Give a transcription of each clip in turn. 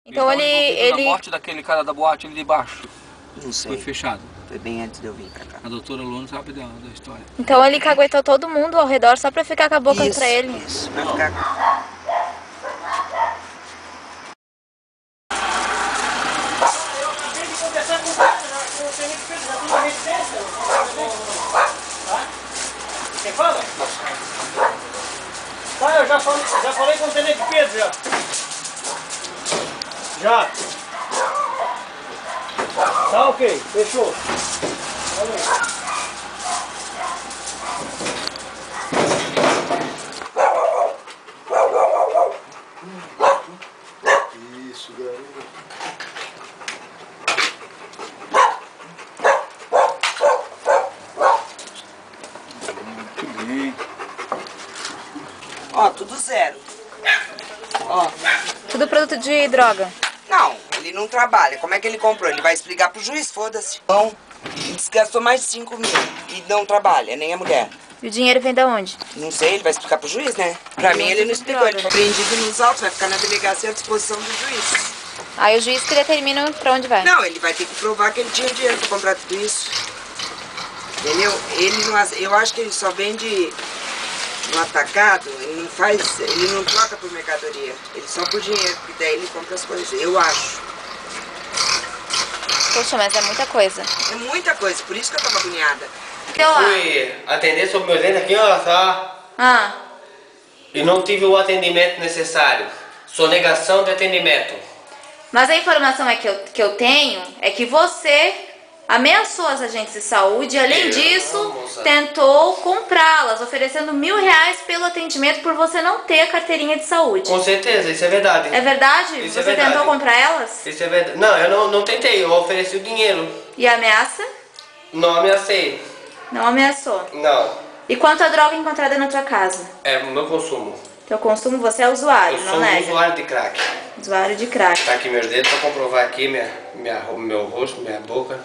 Então ele... A morte daquele cara da boate ali de baixo. Não sei. Foi fechado. Foi bem antes de eu vir pra cá. A doutora Luna sabe da história. Então ele caguetou todo mundo ao redor só pra ficar com a boca pra ele. Isso, pra ficar... Quem fala? Tá, eu já falei com o Tenente Pedro já. Já. Tá ok, fechou. Valeu. Isso, garoto. Muito bem. Ó, tudo zero. Ó. Tudo produto de droga. Não, ele não trabalha. Como é que ele comprou? Ele vai explicar pro juiz, foda-se. Não, ele desgastou mais de 5 mil. E não trabalha, nem a mulher. E o dinheiro vem da onde? Não sei, ele vai explicar pro juiz, né? Pra mim ele não explicou. Ele foi prendido nos autos, vai ficar na delegacia à disposição do juiz. Aí o juiz que determina pra onde vai. Não, ele vai ter que provar que ele tinha dinheiro pra comprar tudo isso. Entendeu? Ele não, eu acho que ele só vende no atacado, ele não faz, ele não troca por mercadoria. Ele só por dinheiro, porque daí ele compra as coisas, eu acho. Poxa, mas é muita coisa. É muita coisa, por isso que eu tava agoniada. Então lá. Fui atender sobre meus dentes aqui, ó, tá? Ah, E não tive o atendimento necessário. Sonegação de atendimento. mas a informação que eu tenho é que você ameaçou as agentes de saúde e, além disso, moça. tentou comprá-las, oferecendo R$1.000 pelo atendimento por você não ter a carteirinha de saúde. Com certeza, isso é verdade. É verdade? Isso Você é verdade. tentou comprar elas? Isso é verdade. Não, eu não tentei, eu ofereci o dinheiro. E a ameaça? Não ameacei. Não ameaçou. Não. E quanto a droga encontrada na tua casa? É o meu consumo. Teu consumo, você é usuário, Eu não sou um nega? usuário de crack. Usuário de crack. Tá aqui meus dedos pra comprovar aqui meu rosto, minha boca.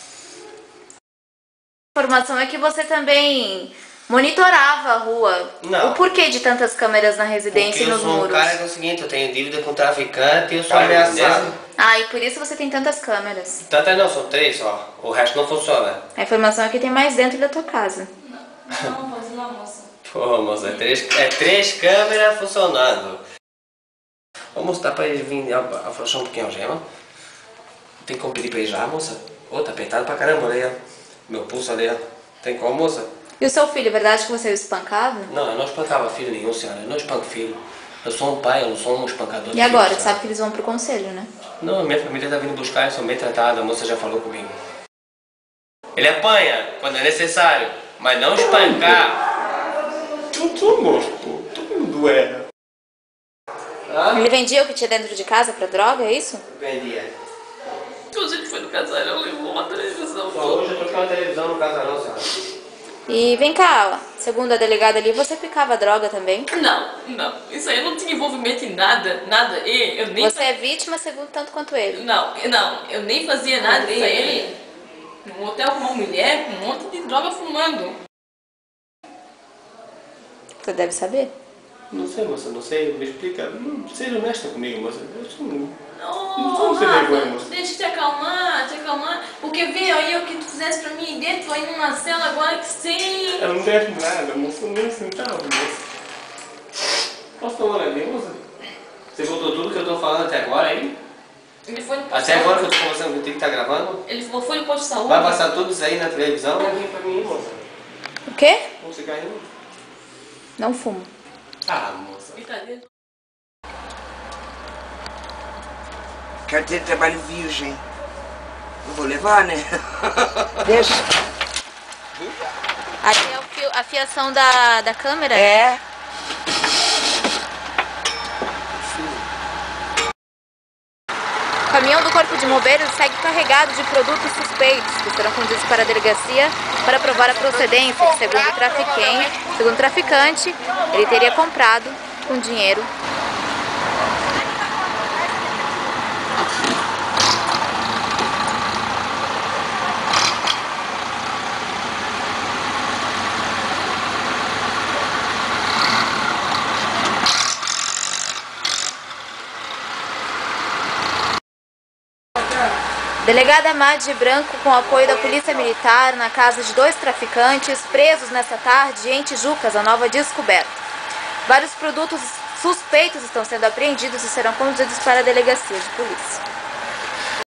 A informação é que você também monitorava a rua. Não. O porquê de tantas câmeras na residência Porque e eu nos sou um muros? cara que é o seguinte, eu tenho dívida com traficante e eu sou ameaçado. Ah, e por isso você tem tantas câmeras. Tanto não, são 3 só. O resto não funciona. A informação é que tem mais dentro da tua casa. Não, pode ir lá, moça. Pô, moça, é três câmeras funcionando. Ô, moça, dá pra ele vir afrouxar um pouquinho a algema? Tem como pedir pra ele já, moça? Ô, tá apertado pra caramba, olha aí, ó. Meu pulso ali, ó. Tem como, moça? E o seu filho, é verdade que você o espancava? Não, eu não espancava filho nenhum, senhora. Eu não espanco filho. Eu sou um pai, eu não sou um espancador. E agora? de Tu filho, sabe que eles vão pro conselho, né? Não, minha família tá vindo buscar, eu sou bem tratada, a moça já falou comigo. Ele apanha quando é necessário, mas não espancar. Não sou moço, pô. Todo mundo é. Ele vendia o que tinha dentro de casa pra droga, é isso? Vendia. A gente foi no casarão, levou uma televisão. Só hoje eu tô com uma televisão no casarão, senhora. E vem cá, ó, segundo a delegada ali, você picava droga também? Não. Isso aí não tinha envolvimento em nada. E eu nem... Você é vítima, segundo tanto quanto ele. Não, eu nem fazia nada disso aí. Num hotel com uma mulher com um monte de droga fumando. Você deve saber. Não sei, moça, não sei. Me explica. Seja honesta comigo, moça. Eu sou um... Não, vamos ser vergonha, moça. deixa eu te acalmar. Porque veio aí o que tu fizesse pra mim dentro aí numa cela agora que sei. Eu não devo nada, moça. Eu nem sentava, moça. Posso tomar uma minha, moça? Você voltou tudo que eu tô falando até agora aí? Ele foi no posto Até de agora que saúde. eu tô conversando contigo que tá gravando? Ele foi no posto de saúde. Vai passar tudo isso aí na televisão? Pra mim, moça. O quê? Um cigarrinho? Não fumo. Ah, moça. Brincadeira. Carteira de trabalho virgem. Eu vou levar, né? Deixa. Ali é a fiação da câmera? É. O caminhão do Corpo de Bombeiros segue carregado de produtos suspeitos que serão conduzidos para a delegacia para provar a procedência, que, segundo o traficante, ele teria comprado com dinheiro. Delegada Madi Branco, com apoio da Polícia Militar, na casa de 2 traficantes presos nesta tarde em Tijucas, a Nova Descoberta. Vários produtos suspeitos estão sendo apreendidos e serão conduzidos para a delegacia de polícia.